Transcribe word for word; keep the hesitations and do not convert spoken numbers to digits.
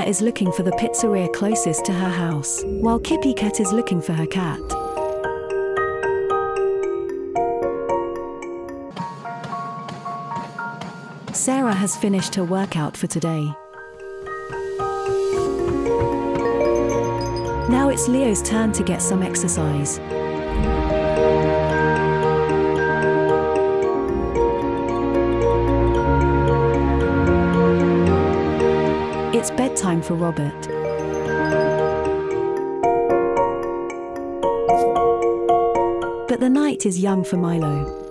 is looking for the pizzeria closest to her house, while Kippy Cat is looking for her cat. Sarah has finished her workout for today. Now it's Leo's turn to get some exercise. It's bedtime for Robert. But the night is young for Milo.